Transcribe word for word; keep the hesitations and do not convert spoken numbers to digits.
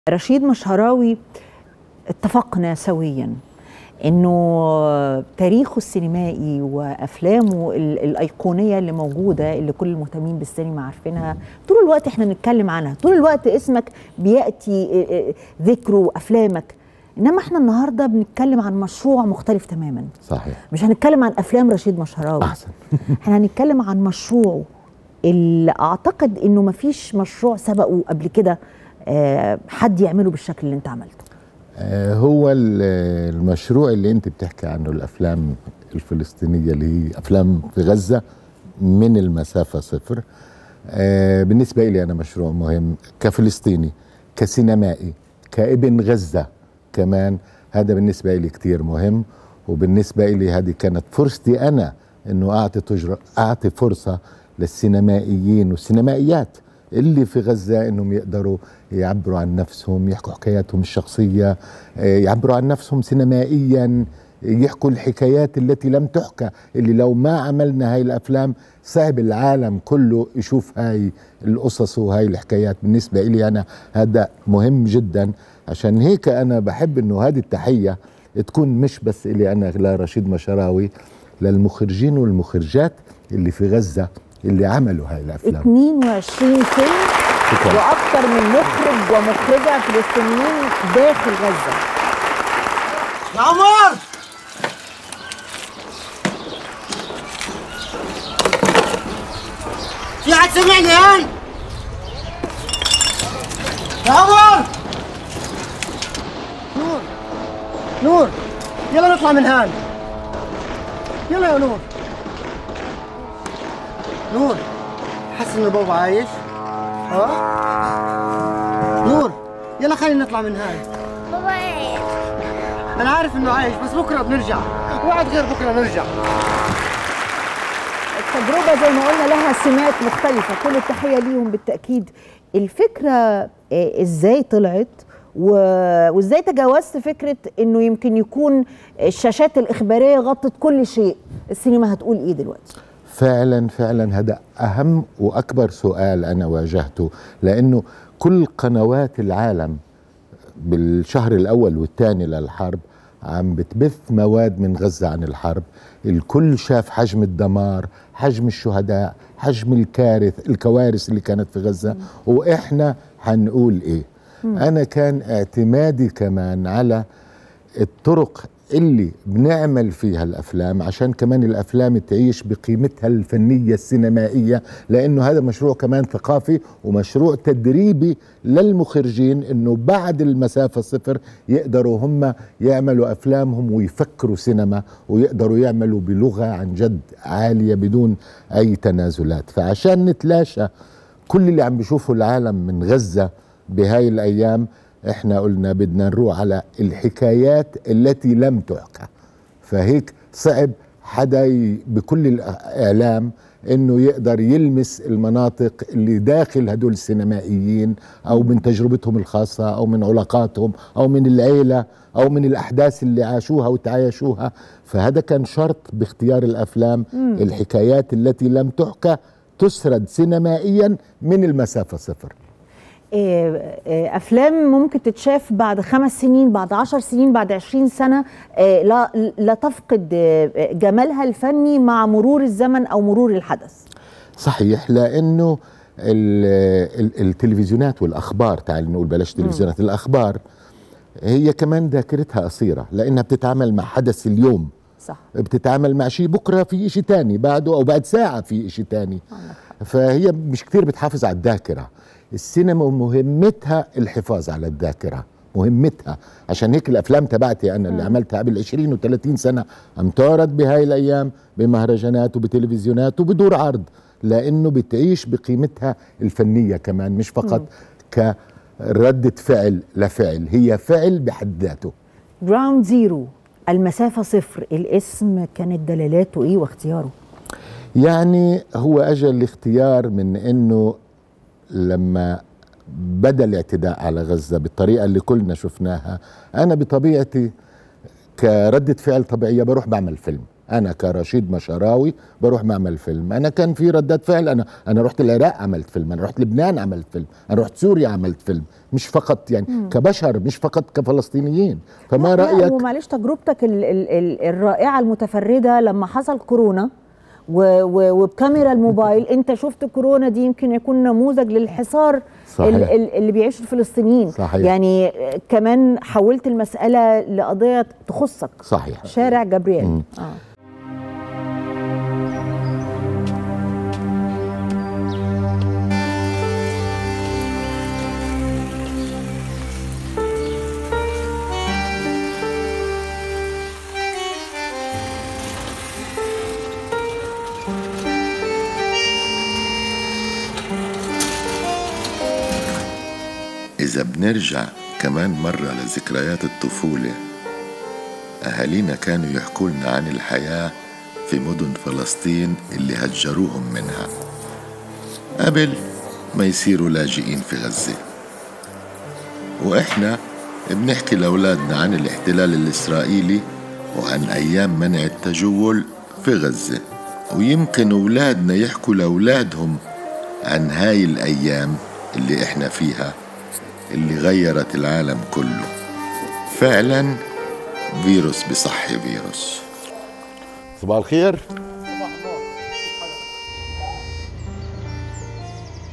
رشيد مشهراوي اتفقنا سويا انه تاريخه السينمائي وافلامه الايقونيه اللي موجوده اللي كل المهتمين بالسينما عارفينها طول الوقت احنا بنتكلم عنها، طول الوقت اسمك بياتي ذكره افلامك، انما احنا النهارده بنتكلم عن مشروع مختلف تماما. صحيح. مش هنتكلم عن افلام رشيد مشهراوي احسن. احنا هنتكلم عن مشروعه اللي اعتقد انه مفيش مشروع سبقه قبل كده حد يعمله بالشكل اللي انت عملته. هو المشروع اللي انت بتحكي عنه الافلام الفلسطينيه اللي هي افلام في غزه من المسافه صفر. بالنسبه لي انا مشروع مهم كفلسطيني كسينمائي كابن غزه كمان، هذا بالنسبه لي كتير مهم. وبالنسبه لي هذه كانت فرصتي انا انه اعطي تجربه اعطي فرصه للسينمائيين والسينمائيات اللي في غزة انهم يقدروا يعبروا عن نفسهم، يحكوا حكاياتهم الشخصية، يعبروا عن نفسهم سينمائيا، يحكوا الحكايات التي لم تحكى، اللي لو ما عملنا هاي الافلام صعب العالم كله يشوف هاي القصص وهاي الحكايات. بالنسبة لي انا هذا مهم جدا، عشان هيك انا بحب انه هذه التحية تكون مش بس اللي انا لا رشيد مشهراوي، للمخرجين والمخرجات اللي في غزة اللي عملوا هاي الافلام. اثنين وعشرين فيلم واكثر من مخرج ومخرجه فلسطينيين داخل غزه. يا عمر في حد سمعني هاي؟ يا عمر نور نور يلا نطلع من هان، يلا يا نور. نور حاسس انه بابا عايش؟ ها؟ نور يلا خلينا نطلع من هاي. بابا عايش. انا عارف انه عايش بس بكره بنرجع، وعد غير بكره نرجع. التجربه زي ما قلنا لها سمات مختلفه، كل التحيه ليهم بالتاكيد. الفكره ازاي طلعت وازاي تجاوزت فكره انه يمكن يكون الشاشات الاخباريه غطت كل شيء، السينما هتقول ايه دلوقتي؟ فعلا فعلا هذا أهم وأكبر سؤال أنا واجهته، لأنه كل قنوات العالم بالشهر الأول والثاني للحرب عم بتبث مواد من غزة عن الحرب. الكل شاف حجم الدمار، حجم الشهداء، حجم الكارث الكوارث اللي كانت في غزة. وإحنا هنقول إيه؟ أنا كان اعتمادي كمان على الطرق اللي بنعمل فيها الأفلام، عشان كمان الأفلام تعيش بقيمتها الفنية السينمائية، لأنه هذا مشروع كمان ثقافي ومشروع تدريبي للمخرجين، أنه بعد المسافة صفر يقدروا هم يعملوا أفلامهم ويفكروا سينما، ويقدروا يعملوا بلغة عن جد عالية بدون أي تنازلات. فعشان نتلاشى كل اللي عم بيشوفه العالم من غزة بهاي الأيام، احنا قلنا بدنا نروح على الحكايات التي لم تحكى. فهيك صعب حدا بكل الاعلام انه يقدر يلمس المناطق اللي داخل هدول السينمائيين، او من تجربتهم الخاصة، او من علاقاتهم، او من العيلة، او من الاحداث اللي عاشوها وتعايشوها. فهذا كان شرط باختيار الافلام، مم. الحكايات التي لم تحكى تسرد سينمائيا من المسافة صفر. أفلام ممكن تتشاف بعد خمس سنين، بعد عشر سنين، بعد عشرين سنة، لا, لا تفقد جمالها الفني مع مرور الزمن أو مرور الحدث. صحيح، لأنه التلفزيونات والأخبار، تعال نقول بلاش تلفزيونات، الأخبار هي كمان ذاكرتها قصيرة، لأنها بتتعامل مع حدث اليوم. صح. بتتعامل مع شيء بكرة في شيء تاني، بعده أو بعد ساعة في شيء تاني. فهي مش كتير بتحافظ على الذاكرة. السينما مهمتها الحفاظ على الذاكرة، مهمتها. عشان هيك الأفلام تبعتي أنا اللي عملتها قبل عشرين وثلاثين سنة عم تعرض بهاي الأيام بمهرجانات وبتلفزيونات وبدور عرض، لأنه بتعيش بقيمتها الفنية كمان، مش فقط كردة فعل لفعل، هي فعل بحد ذاته. جراوند زيرو، المسافة صفر، الاسم كانت دلالاته إيه واختياره؟ يعني هو أجل الاختيار من أنه لما بدأ الاعتداء على غزة بالطريقة اللي كلنا شفناها، أنا بطبيعتي كردة فعل طبيعية بروح بعمل فيلم. انا كرشيد مشراوي بروح بعمل فيلم، انا كان في ردات فعل، انا انا رحت العراق عملت فيلم، انا رحت لبنان عملت فيلم، انا رحت سوريا عملت فيلم، مش فقط يعني مم. كبشر، مش فقط كفلسطينيين. فما رايك؟ ومعلش تجربتك ال ال ال الرائعه المتفرده لما حصل كورونا وبكاميرا الموبايل انت شفت كورونا دي يمكن يكون نموذج للحصار صحيح. اللي بيعيشه الفلسطينيين صحيح. يعني كمان حولت المسألة لقضية تخصك صحيح. شارع جبريل آه. إذا بنرجع كمان مرة لذكريات الطفولة، أهالينا كانوا يحكوا لنا عن الحياة في مدن فلسطين اللي هجروهم منها قبل ما يصيروا لاجئين في غزة، وإحنا بنحكي لأولادنا عن الاحتلال الإسرائيلي وعن أيام منع التجول في غزة، ويمكن أولادنا يحكوا لأولادهم عن هاي الأيام اللي إحنا فيها اللي غيرت العالم كله. فعلا فيروس بصحي فيروس. صباح الخير.